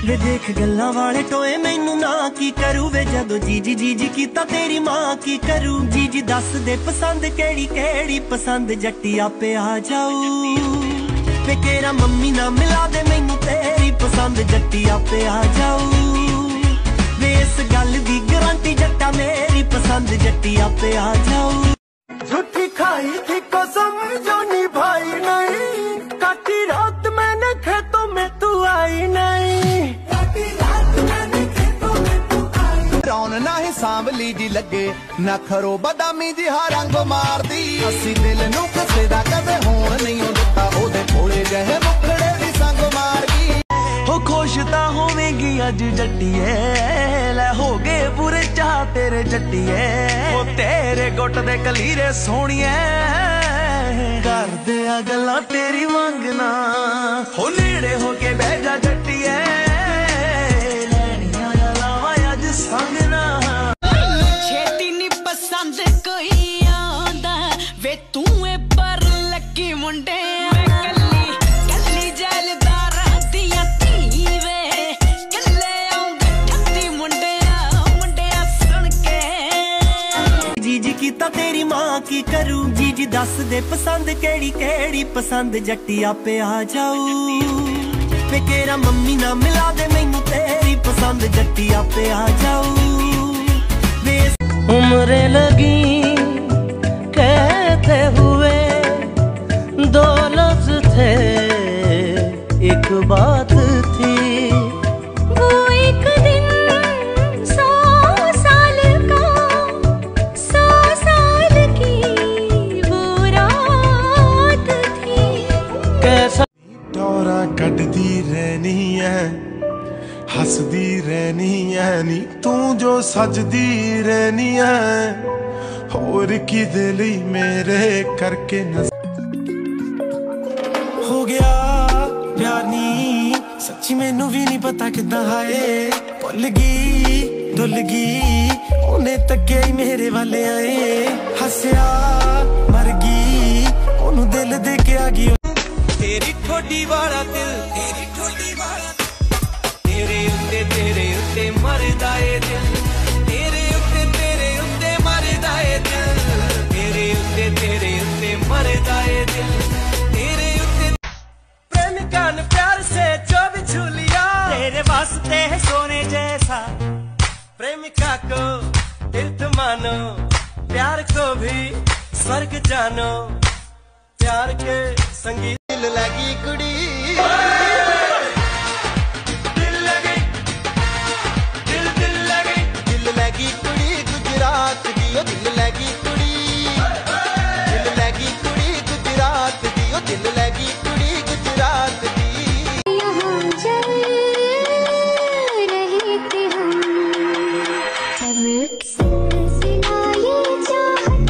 वे देख गल्लां वाले टोए मैनू ना की करू वे जदों जीजी जीजी कीता तेरी मां की करू। जीजी दस दे पसंद केड़ी केड़ी पसंद जट्टी आपे आ जाऊ वे केरा मम्मी ना मिला दे मैनू तेरी पसंद जट्टी आपे आ जाऊ वे इस गल दी गारंटी जट्टा मेरी पसंद जट्टी आपे आ जाऊ। झूठी खाई थी कसम जो निभाई नहीं काटी रात मैंने खेतों में तू आई नहीं ना ही सांवली जी लगे ना खरो बदामी जी हा रंग मार दी असी दिल नू किसे दा कदे होण नहीं दिता ओदे कोले जहे मुखड़े दी संग मार गई। हो खुश ता होवेगी अज जट्टीए लै हो गए पूरे चाह तेरे जट्टीए ओ तेरे गुट दे कलीरे सोहणिए कर दे गल्लां तेरी मंगना हो नेड़े हो के बह जा जट्टीए लैनियां लावां अज संगना। छेती नी पसंद कोई आंदा वे तू ए पर लकी मुंडे कल्ली कल्ली जैलदार दियां धी वे कल्ले आउंदे ठत्ती मुंडिया सुन के। जीजी कीता तेरी मां की करू जीजी दस दे पसंद केड़ी केड़ी पसंद जट्टी आपे आ जाऊ वे केरा मम्मी ना मिला दे मैनू तेरी पसंद जट्टी आपे आ जाऊ। उम्र लगी कहते हुए दो लफ्ज थे एक बात थी वो एक दिन 100 साल का 100 साल की वो रात थी। कैसा दौरा कटदी रहनी है हसदी रहनी है नी तू जो सजदी रहनी है होर की दिल मेरे करके हो गया प्यार नी सच्ची मैनू भी नहीं पता किदा हाए भुल गई धुल गई उन्हें तके ही मेरे वाले आए हसया मर गई ओनू दिल दे के आ गई तेरी ठोडी वाला दिल तेरी ठोडी वाला तेरे उत्ते मरदा ए दिल तेरे उत्ते मरदा ए दिल तेरे उत्ते मरदा ए दिल तेरे उत्ते प्रेमिका ने प्यार से जो भी छू लिया तेरे वास्ते है सोने जैसा प्रेमिका को दिल तो मानो प्यार को भी स्वर्ग जानो प्यार के संगीत दिल लगी कुड़ी गुजरात दी ओ दिल लगी कुड़ी गुजरात दी ओ दिल लगी कुड़ी गुजरात दी। यहाँ चल रहे थे हम सब सिनाए चाहत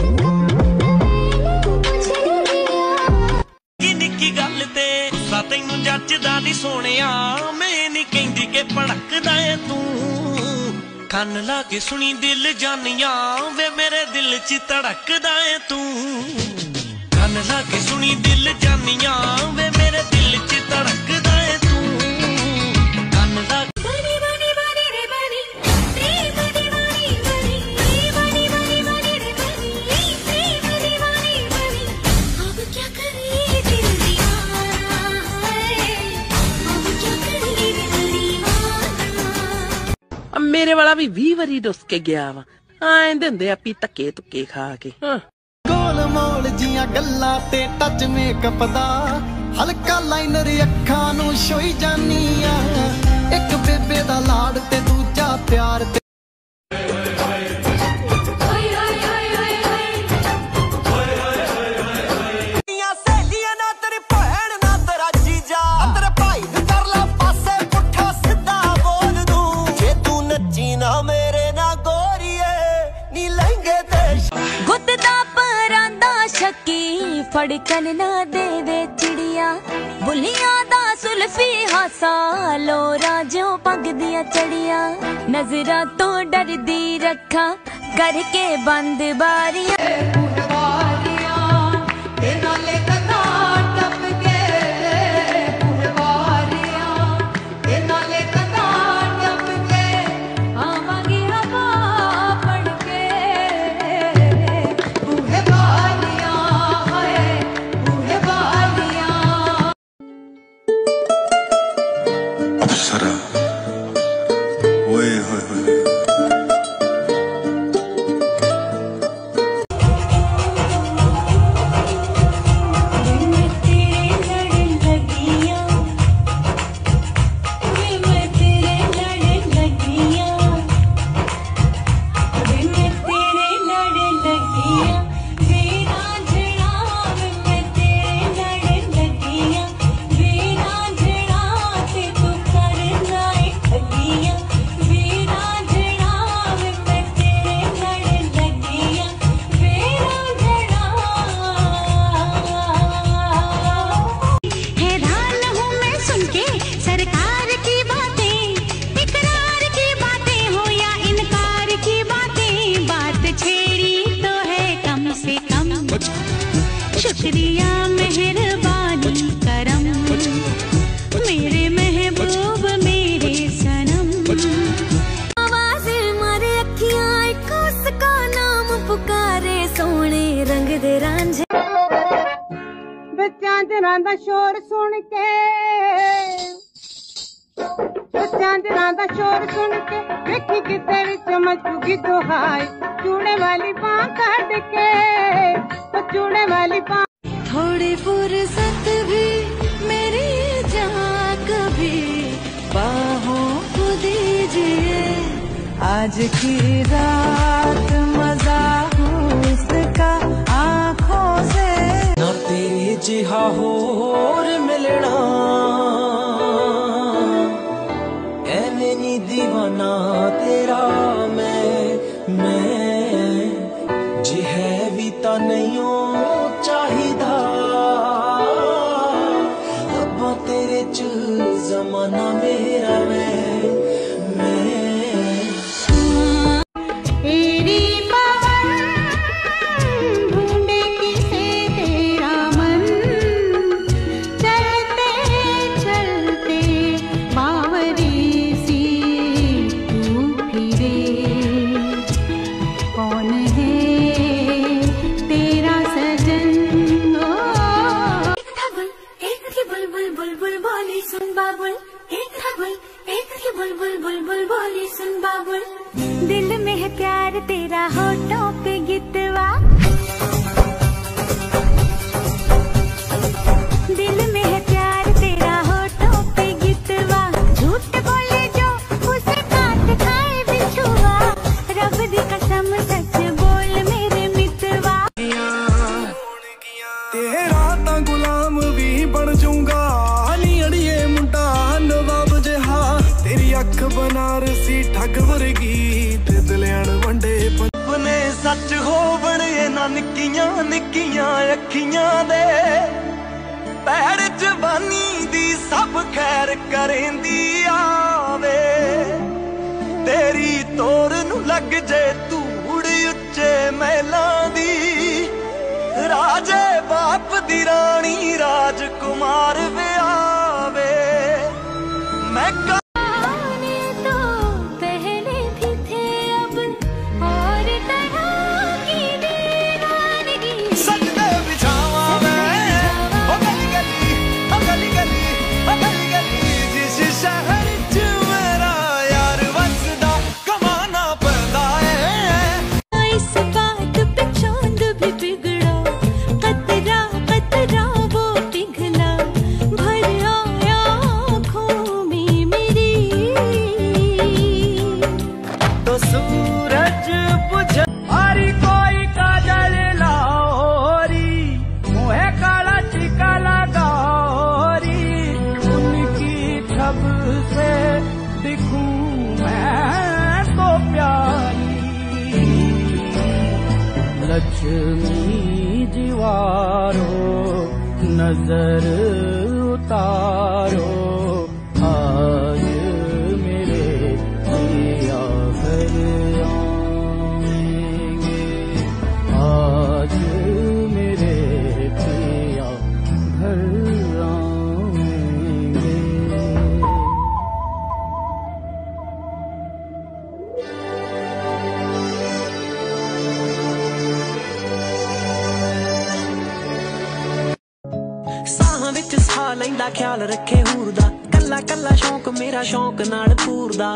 मुझे दिया निक्की गल ते गुस्सा तैनू जचदा नी सोहणिया मैं नी कहंदी कि भड़कदा ऐ तू ਕੰਨ ਲਾ ਕੇ ਸੁਣੀ ਦਿਲ ਜਾਨੀਆਂ ਵੇ ਮੇਰੇ ਦਿਲ 'ਚ ਧੜਕਦਾ ਏ ਤੂੰ ਕੰਨ ਲਾ ਕੇ ਸੁਣੀ ਦਿਲ ਜਾਨੀਆਂ ਵੇ ਮੇਰੇ ਦਿਲ 'ਚ ਧੜਕਦਾ ਏ ਤੂੰ ਕੰਨ ਲਾ बनी बनी बनी रे बनी प्रेम दीवानी बनी बनी बनी बनी रे बनी प्रेम दीवानी बनी अब क्या करे दिल दीवाना है अब क्या करे दिल दीवाना। मेरे वाला भी 20 वारी डुस के गया वा आंदे हुंदे आ पी धक्के धुक्के खा के। गोल मोल जियां गल्लां ते टच मेकअप दा हल्का लाइनर अखां नू छोई जानी आ एक बेबे दा लाड़ ते दूजा प्यार ते फड़कन ना दे दे चिड़िया बुलिया दा सुल्फी हासा लोरा जो पग दिया चढ़िया नजरा तो डर दी रखा करके बंद बारियां अप्सरा ओए होए होए शुक्रिया मेहरबानी करम मेरे महबूब मेरे सनम आवाज़ मारे अखियां इको उसका नाम पुकारे सोने रंग दे रांझे बच्चा जरा दा शोर सुन के बच्चा जरा दा शोर सुन के देखी किते विच मचूगी दुहाई चूड़े वाली बां कट के चूड़े वाली बां थोड़ी फुर्सत भी मेरी जहाँ कभी बाहों को दीजिए आज की रात मजा उसका आँखों से ना तेरे जिहा होर मिलना एवें नी दीवाना तेरा मैं जे है भी ता नहीं हो चाहिदा अब्बा तेरे च जमाना मेरा मैं तेरी पवन ढूंढे किसे तेरा मन चलते चलते बावरी सी तू फिरे कौन है तेरा सजन एक थी बुलबुल बुलबुल बोली सुन बाबुल एक थी बुलबुल बुलबुल बोली सुन बाबुल दिल में है प्यार तेरा होठों पे गितवा दिल में है प्यार तेरा होठों पे गितवा झूठ बोले जो उसे काट खाए बिछुआ रब दी कसम सच बोल मेरे मितवा तेरा ता गुलाम भी बन जाऊंगा नी अड़िए मुंडा नवाब जहा तेरी अख बनारसी ठग वर्गी ते दिलयान वंडे अपने सच हो बने ना निक्कियां निक्कियां अखियां दे पैर जवानी दी सब खैर करेंदी आवे तेरी तोर नू लग जे धूड़ उच्चे महलां दी राजे बाप दी रानी राजकुमार व्यावे मैं आने तो पहले भी थे अब और तरह की दीवानगी सजदे बिछावा मैं ओ गली गली ओ गली गली ओ गली गली जिस शहर च मेरा यार वसदा कमाना पैंदा है इस बात पे चांद भी बिगड़ा कतरा कतरा वो पिघला भर आया आँखों में मेरी तो सूरज बुझ हरी कोई काजल लाओरी मुहे काला टीका लगाओरी उनकी छब से दिखूं मैं तो प्यारी लक्ष्मी दीवारों नजर उतारो आज मेरे पिया घर आएंगे आज मेरे पिया घर आएंगे साहां विच साह लैंदा ख्याल रखे हूर दा कल्ला कल्ला शौक मेरा शौक नाल पूरदा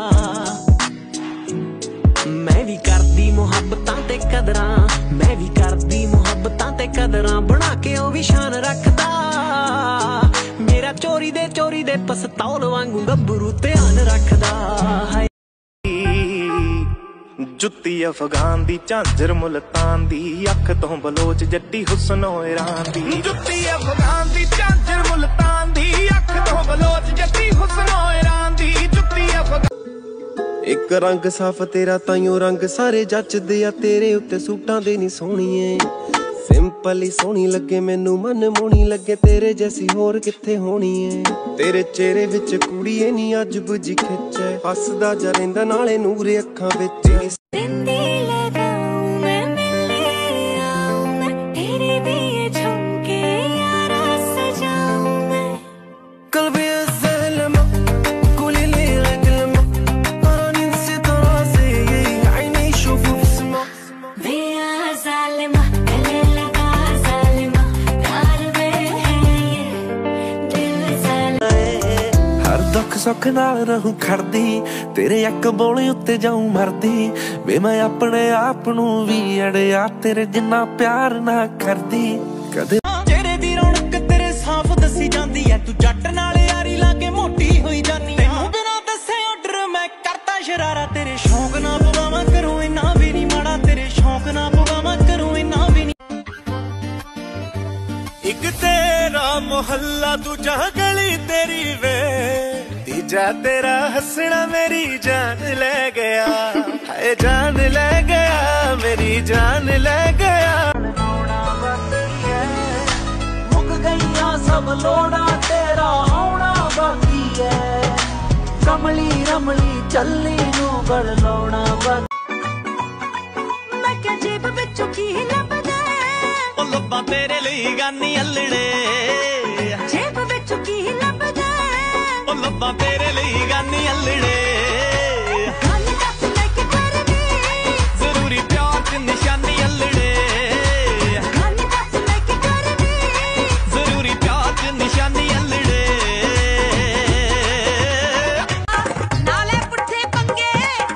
मैं भी करदी मुहब्बतां ते कदरां मैं भी करदी मुहब्बतां ते कदरां बना के ओ भी शान रखदा मेरा चोरी दे पस्तौल वांगू गब्बरू ध्यान रखदा जुत्ती अफगान दी झांझर मुल्तान दी अख तो बलोच जट्टी हुस्नो ईरान दी जुत्ती अफगान दी झांझर मुल्तान दी अख तो बलोच जट्टी हुस्नो ईरान दी जुत्ती अफगान एक रंग साफ तेरा ताइयों रंग सारे जचदे आ तेरे उत्ते सूटां दे नी सोहणीए सिंपल ही सोहनी लगे मैनू मन मोहनी लगे तेरे जैसी होर किथे होनी है तेरे चेहरे विच कुड़ीए नी अजब जी खिच है हसदा जा रहिंदा नाले नूर अखां विच सुख नाल रहूं खड़दी तेरे एक बोले उत्ते जाऊं मरदी वे मैं अपने आप नू भी अड़िया तेरे जिन्ना प्यार ना करदी कदे चेहरे दी रौनक तेरे साफ दसी जांदी है तू जट नाल यारी लाके मोटी होई जानी तैनू बिना दसे ऑर्डर मैं करता शरारा तेरे शौक ना पवावां करूं इना भी नहीं माड़ा तेरे शौक ना पवावां करूं इना भी नहीं एक तेरा मोहल्ला दूजा गली तेरी वे तीजा तेरा हंसना मेरी जान ले गया हाय जान ले गया मेरी जान ले गया मुक गईया सब लोड़ा तेरा होना बाकी है कमली रमली चली नू गल लौना बाकी मैं क्या जेब विचों की लभदा ओ लब्बां तेरे लई गानी अल्लड़े जेब विचों की लभदा ओ लब्बां तेरे लई गानी अल्लड़े गल दस मैं कि करनी जरूरी प्यार च निशानी अल्लड़े गल दस मैं कि करनी जरूरी प्यार च निशानी अल्लड़े नाले पुट्ठे पंगे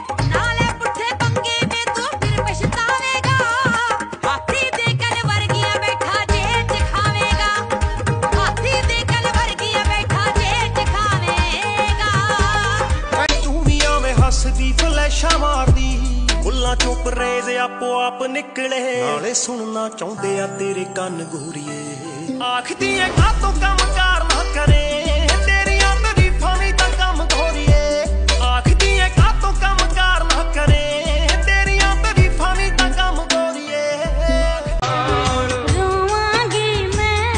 में तू फिर पछतावेगा हाथी दे गल वर्गियां बैठा जेल च खावेगा हाथी दे गल वर्गियां बैठा जेल च खावेगा तू भी आवे हसदी फ्लैशां मारदी फुल्लां चों परेज आपो आप निकले नाले सुनना चाहुंदे आ तेरे कंन गोरीए आखदी है कातों कम कार ना करे तेरियां तरीफां वी तां कम गोरीए आखदी है कातों कम कार ना करे तेरियां तरीफां वी तां कम गोरीए रोवांगी मैं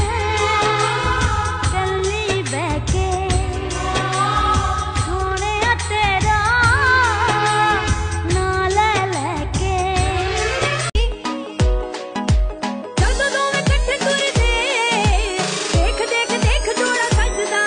कल्ली बैके सोहणिया तेरा नाल लैके ਜਦੋਂ ਦੋਵੇਂ ਇਕੱਠੇ ਤੁਰਦੇ ਦੇਖ ਜੋੜਾ ਸੱਜਦਾ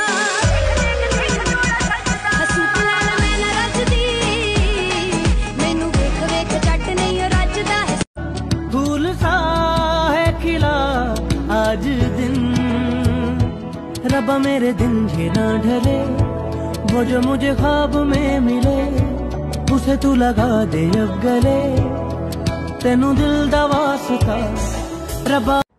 ਹੱਸੂ ਲਾਲਾ ਮੈਂ ਨਾ ਰੱਜਦੀ ਮੈਨੂੰ ਵੇਖ ਜੱਟ ਨਹੀਂ ਰੱਜਦਾ फूल सा है खिला आज दिन रब्बा मेरे दिन ये ना ढले वो जो मुझे ख्वाब में मिले उसे तू लगा दे अब गले तेनू दिल दा वास्ता रब्बा